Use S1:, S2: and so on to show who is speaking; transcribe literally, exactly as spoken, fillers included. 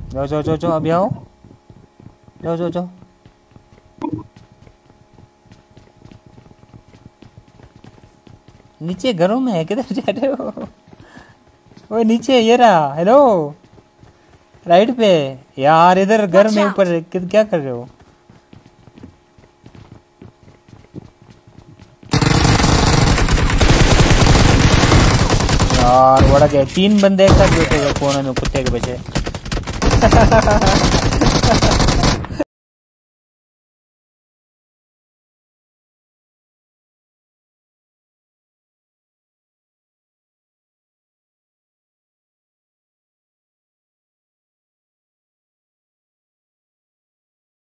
S1: जाओ जाओ जाओ जाओ, अभी आओ, जाओ जाओ जाओ। नीचे घरों में है, किधर जा रहे हो? वो नीचे ये रहा। हेलो, राइट पे यार, इधर घर में ऊपर क्या कर रहे हो यार? बड़ा क्या, तीन बंदे एक साथ बैठे हुए कोने में कुत्ते के बच्चे।